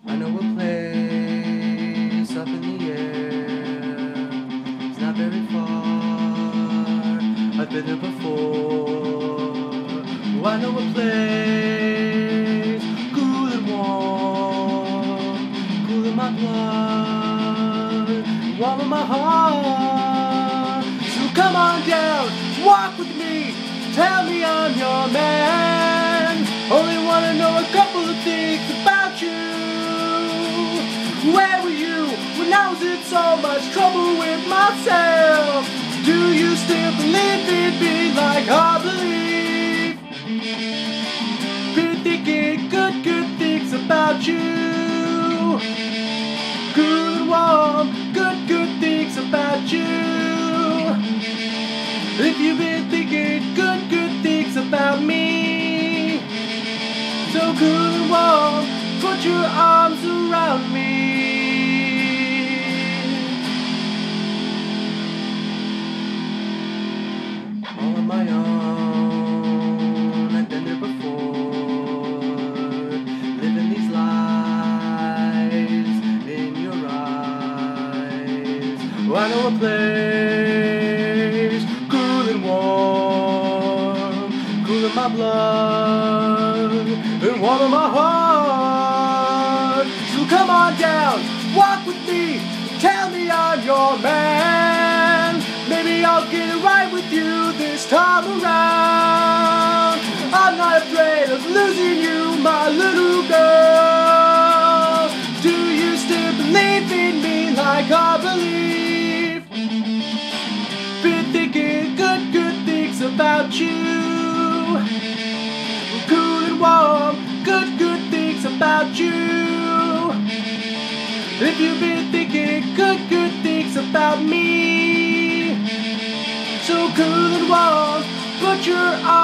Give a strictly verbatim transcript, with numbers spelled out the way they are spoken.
I know a place up in the air. It's not very far. I've been there before. Oh, I know a place cool and warm, cool in my blood, warm in my heart. So come on down, walk with me, tell me I'm your man. Only wanna know a couple of things about you. Where were you when I was in so much trouble with myself? Do you still believe in me like I believe? Been thinking good, good things about you. Cool and warm, good, good things about you. If you've been thinking good, good things about me, so cool and warm, put your arms around me. All on my own, I've been there before, living these lives in your eyes. Oh, I know a place cool and warm, cool in my blood and warm in my heart. So come on down, walk with me, tell me I'm your man. Maybe I'll get it right with you this time around. I'm not afraid of losing you, my little girl. Do you still believe in me like I believe? Been thinking good, good things about you. Cool and warm, good, good things about you. If you've been thinking good, good things about me, so cool and warm, put your arms